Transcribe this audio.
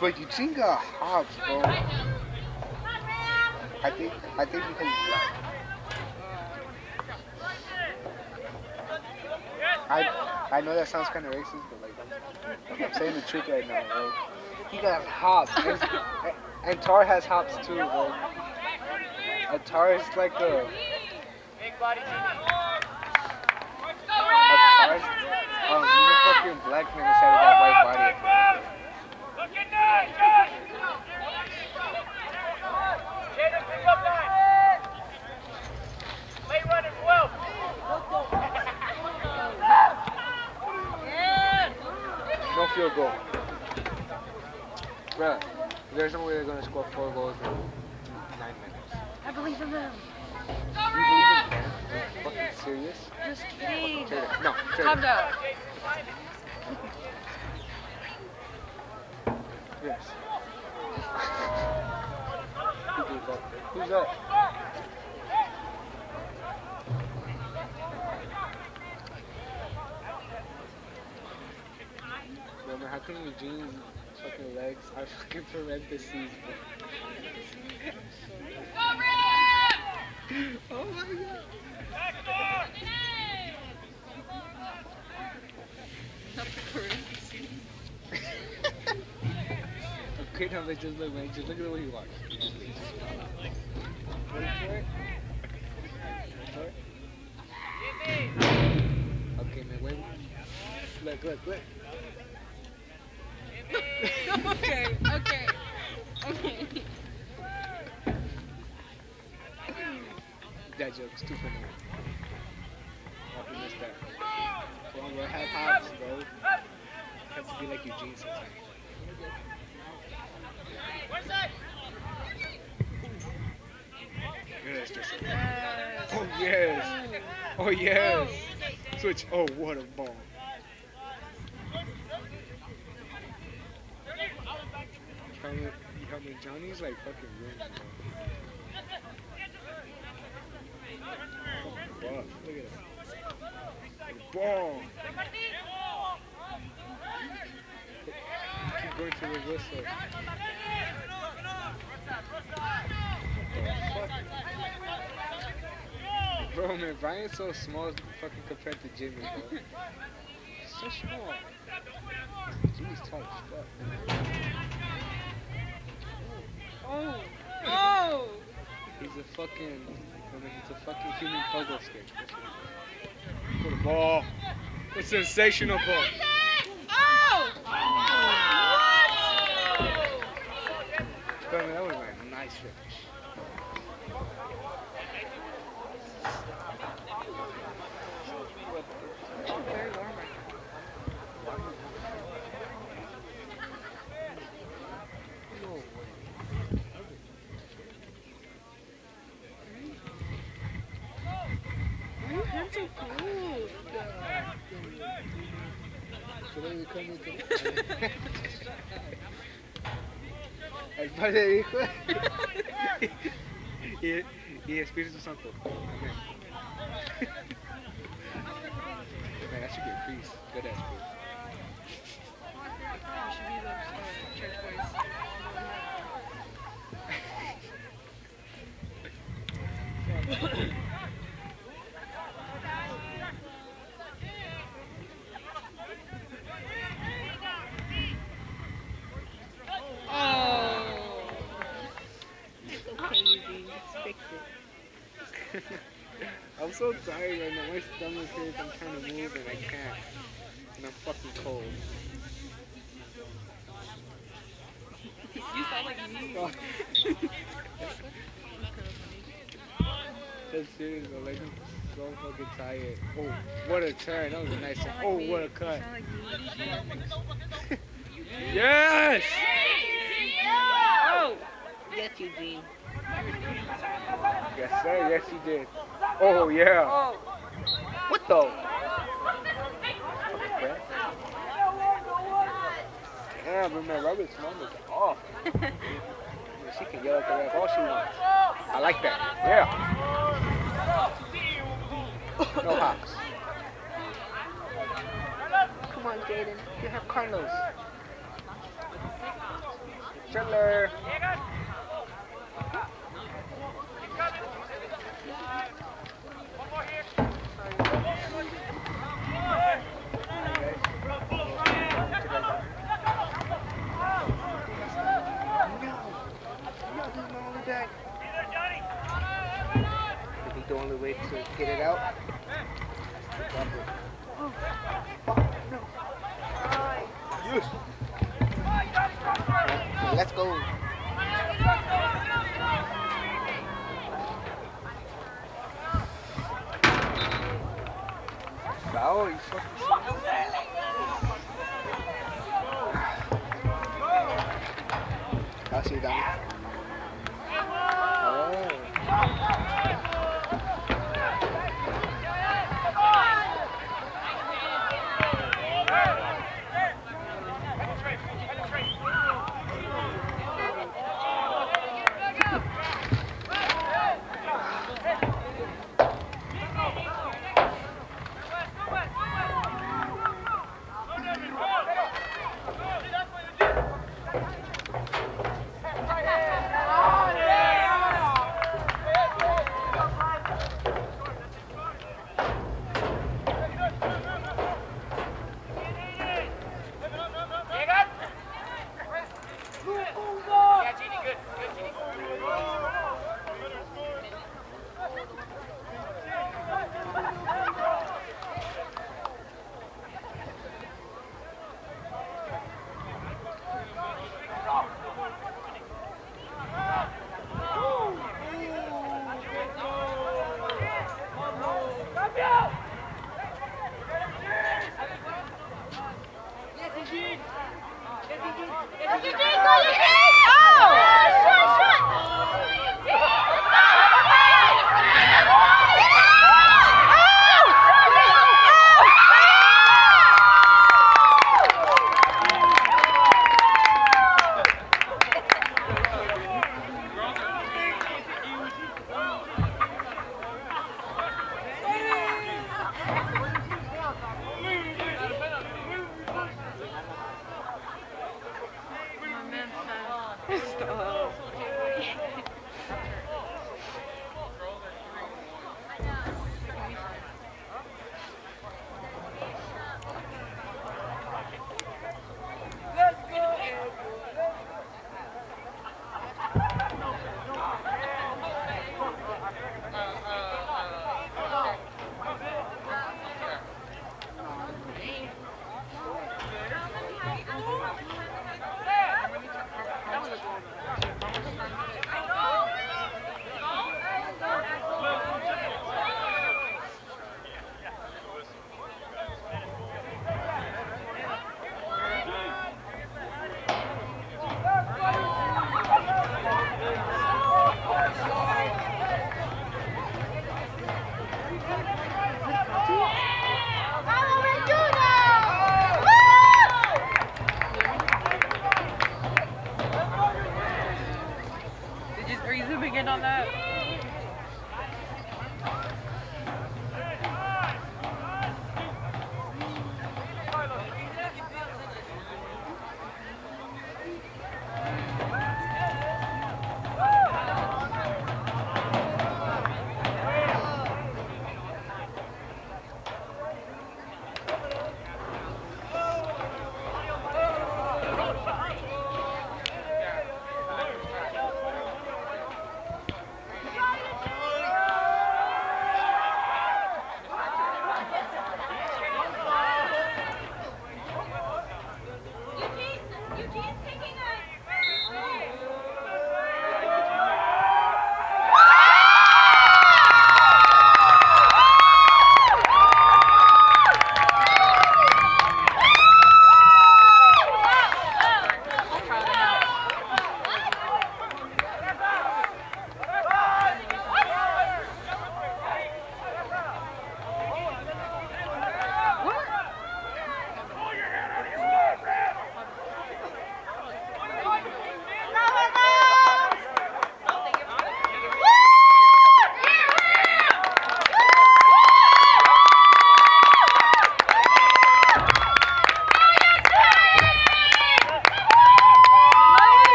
But Eugene got hops, bro. I think because he's black. I know that sounds kind of racist, but like I'm saying the truth right now, bro. He got hops, and Tar has hops too, bro. And Tar is like a. He's a fucking black man inside of that white body. No field goal. Bruh, there's no way they're gonna score 4 goals in 9 minutes. I believe in them. You believe in them? Fucking serious? Just kidding. No, calm down. Yes. Who's that? Bro, how can Eugene's fucking legs are fucking parentheses, bro? Oh my god. Okay, now let's just look, man. Just look at the way he walks. Wait for it. Okay, man, wait. Look. Okay. That joke's too funny. I missed that. Come on, bro. Have hops, bro. Have to be like Eugene sometimes. Oh yes! Oh yes! Switch. Oh, what a ball! Johnny's like fucking ruined, bro. Fuck, look at that. Ball! Keep going to the whistle. Bro, man, Brian's so small fucking compared to Jimmy, bro. He's so small. Jimmy's tall as fuck. Oh! He's a fucking human puzzle stick. What a ball. A sensational ball. Oh! Bro, man, that was like a nice finish. Very warm right now. Your hands are cold. Should I come with El Padre dijo y Espíritu Santo. Amen. Man, that should be a priest. Good ass priest. You should be those church boys. I'm so tired right now. My stomach hurts. I'm trying to move and I can't. And I'm fucking cold. You sound like me. That's serious, bro. Like, I'm so fucking tired. Oh, what a turn. That was a nice turn. Oh, what a cut. Yes! Oh! Yes, Eugene. Yes, sir. Yes, he did. Oh, yeah. Oh. What the? Damn, but man, Robert's mom is off. She can yell at the ref all she wants. I like that. Yeah. No hops. Come on, Jaden. You have Carlos. Chiller. I think the only way to get it out is to drop it. Yes. Let's go. Foul, you fucking serious? I see that. Oh. Are you zooming in on that?